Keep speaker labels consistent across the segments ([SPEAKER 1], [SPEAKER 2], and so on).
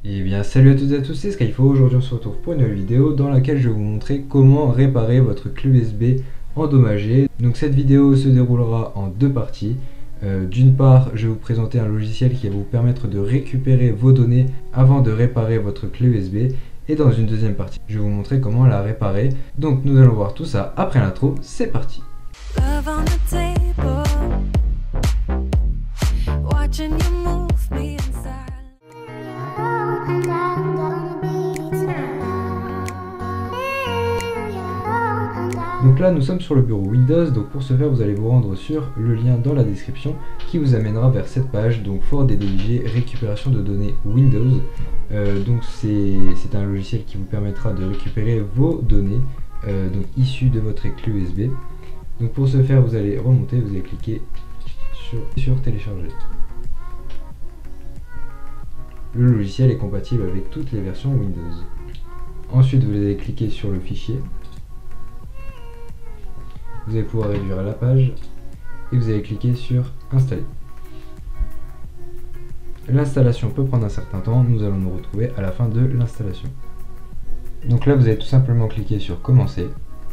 [SPEAKER 1] Et bien salut à toutes et à tous, c'est Skyfo. Aujourd'hui on se retrouve pour une nouvelle vidéo dans laquelle je vais vous montrer comment réparer votre clé USB endommagée. Donc cette vidéo se déroulera en deux parties. D'une part, je vais vous présenter un logiciel qui va vous permettre de récupérer vos données avant de réparer votre clé USB. Et dans une deuxième partie, je vais vous montrer comment la réparer. Donc nous allons voir tout ça après l'intro, c'est parti.
[SPEAKER 2] Love on the table, watching you move me inside.
[SPEAKER 1] Donc là nous sommes sur le bureau Windows, donc pour ce faire vous allez vous rendre sur le lien dans la description qui vous amènera vers cette page, donc ForDDIG récupération de données Windows. Donc c'est un logiciel qui vous permettra de récupérer vos données donc issues de votre clé USB. Donc pour ce faire vous allez remonter, vous allez cliquer sur télécharger. Le logiciel est compatible avec toutes les versions Windows. Ensuite vous allez cliquer sur le fichier. Vous allez pouvoir réduire la page et vous allez cliquer sur installer. L'installation peut prendre un certain temps, nous allons nous retrouver à la fin de l'installation. Donc là vous allez tout simplement cliquer sur commencer.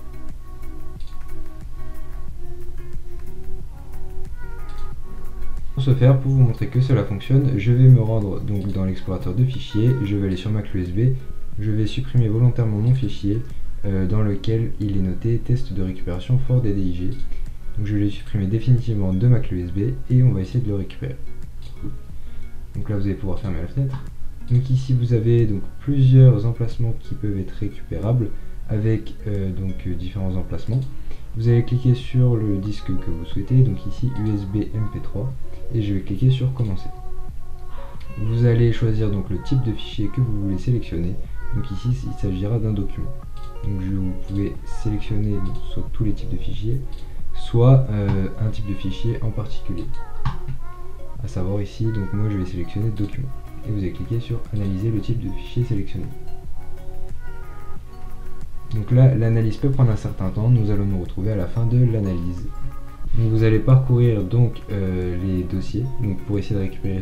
[SPEAKER 1] Pour ce faire, pour vous montrer que cela fonctionne, je vais me rendre donc dans l'explorateur de fichiers, je vais aller sur ma clé USB, je vais supprimer volontairement mon fichier dans lequel il est noté test de récupération ForDDIG. Donc je vais le supprimer définitivement de ma clé USB et on va essayer de le récupérer. Donc là vous allez pouvoir fermer la fenêtre. Donc ici vous avez donc plusieurs emplacements qui peuvent être récupérables avec différents emplacements. Vous allez cliquer sur le disque que vous souhaitez, donc ici USB MP3, et je vais cliquer sur commencer. Vous allez choisir donc le type de fichier que vous voulez sélectionner. Donc ici il s'agira d'un document. Donc vous pouvez sélectionner soit tous les types de fichiers, soit un type de fichier en particulier. À savoir ici, donc moi je vais sélectionner document. Et vous allez cliquer sur analyser le type de fichier sélectionné. Donc là l'analyse peut prendre un certain temps, nous allons nous retrouver à la fin de l'analyse. Donc vous allez parcourir donc les dossiers, donc pour essayer de récupérer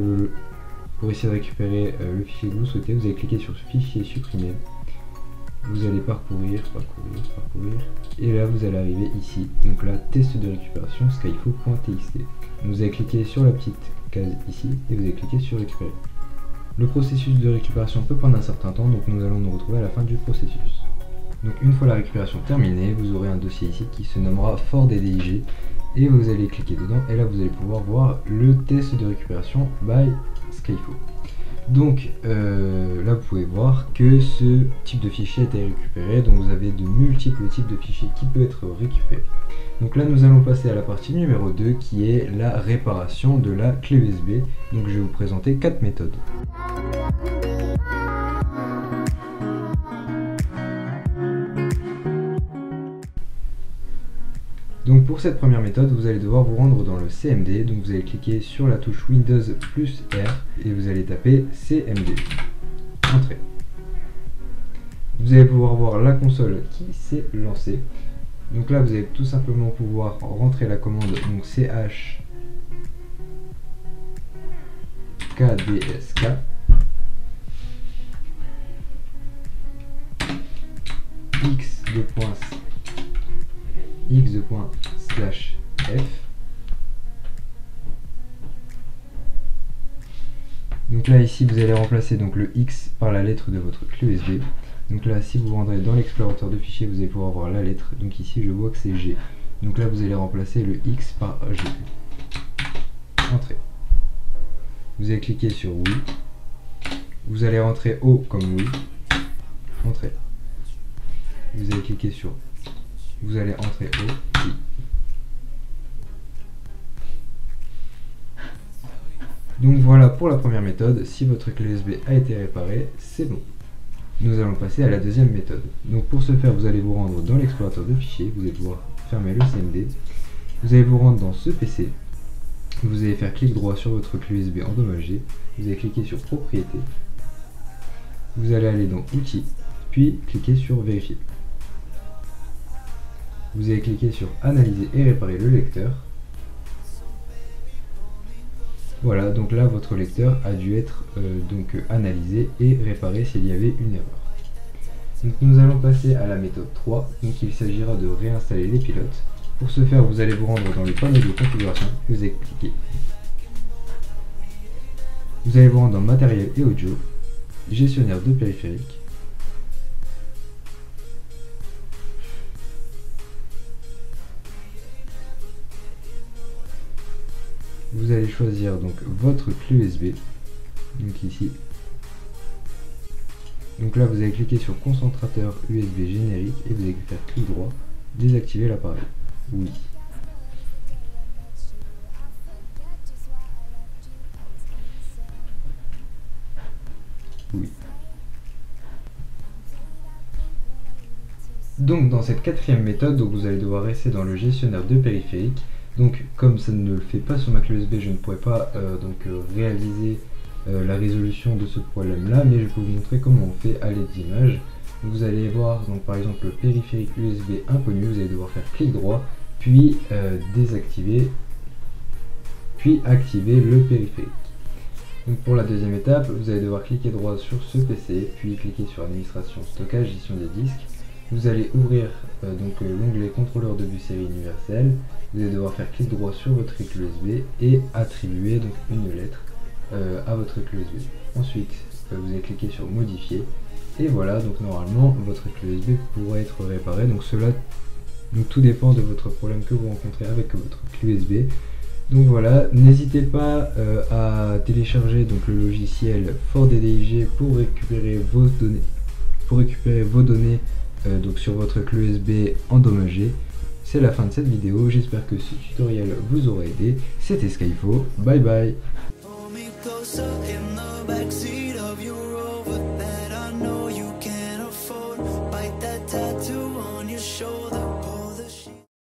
[SPEAKER 1] le fichier que vous souhaitez, vous allez cliquer sur ce fichier supprimer. Vous allez parcourir, et là vous allez arriver ici, donc là test de récupération skyfo.txt. Vous allez cliquer sur la petite case ici et vous allez cliquer sur récupérer. Le processus de récupération peut prendre un certain temps, donc nous allons nous retrouver à la fin du processus. Donc une fois la récupération terminée, vous aurez un dossier ici qui se nommera ForDDIG et vous allez cliquer dedans et là vous allez pouvoir voir le test de récupération by Skyfo. Donc là vous pouvez voir que ce type de fichier a été récupéré, donc vous avez de multiples types de fichiers qui peuvent être récupérés. Donc là nous allons passer à la partie numéro 2 qui est la réparation de la clé USB. Donc je vais vous présenter 4 méthodes. Donc pour cette première méthode, vous allez devoir vous rendre dans le CMD, donc vous allez cliquer sur la touche Windows plus R et vous allez taper CMD. Entrée. Vous allez pouvoir voir la console qui s'est lancée. Donc là vous allez tout simplement pouvoir rentrer la commande donc CH KDSK x2.f. Donc là ici vous allez remplacer donc le X par la lettre de votre clé USB. Donc là si vous rentrez dans l'explorateur de fichiers vous allez pouvoir voir la lettre. Donc ici je vois que c'est G. Donc là vous allez remplacer le X par G. Entrée. Vous allez cliquer sur oui. Vous allez rentrer O comme oui. Entrée. Vous allez cliquer sur vous allez entrer O, oui. Donc voilà pour la première méthode, si votre clé USB a été réparée, c'est bon. Nous allons passer à la deuxième méthode. Donc pour ce faire, vous allez vous rendre dans l'explorateur de fichiers, vous allez pouvoir fermer le CMD. Vous allez vous rendre dans ce PC, vous allez faire clic droit sur votre clé USB endommagée, vous allez cliquer sur propriétés, vous allez aller dans outils, puis cliquer sur vérifier. Vous allez cliquer sur analyser et réparer le lecteur. Voilà, donc là votre lecteur a dû être analysé et réparé s'il y avait une erreur. Donc nous allons passer à la méthode 3, donc il s'agira de réinstaller les pilotes. Pour ce faire, vous allez vous rendre dans le panneau de configuration, vous allez cliquer. Vous allez vous rendre dans matériel et audio, gestionnaire de périphériques. Vous allez choisir donc votre clé USB, donc ici. Donc là, vous allez cliquer sur concentrateur USB générique et vous allez faire clic droit, désactiver l'appareil. Oui. Oui. Donc dans cette quatrième méthode, donc vous allez devoir rester dans le gestionnaire de périphériques. Donc comme ça ne le fait pas sur ma clé USB, je ne pourrais pas réaliser la résolution de ce problème là, mais je peux vous montrer comment on fait à l'aide d'images. Vous allez voir donc par exemple le périphérique USB inconnu, vous allez devoir faire clic droit, puis désactiver, puis activer le périphérique. Donc pour la deuxième étape, vous allez devoir cliquer droit sur ce PC, puis cliquer sur administration stockage, gestion des disques. Vous allez ouvrir l'onglet contrôleur de bus série universel. Vous allez devoir faire clic droit sur votre clé USB et attribuer donc une lettre à votre clé USB. Ensuite, vous allez cliquer sur modifier et voilà, donc normalement votre clé USB pourra être réparée. Donc tout dépend de votre problème que vous rencontrez avec votre clé USB. Donc voilà, n'hésitez pas à télécharger donc le logiciel ForDDIG pour récupérer vos données donc sur votre clé USB endommagée. C'est la fin de cette vidéo, j'espère que ce tutoriel vous aura aidé. C'était Skyfo, bye bye. Tattoo on your shoulder, pull the sheet.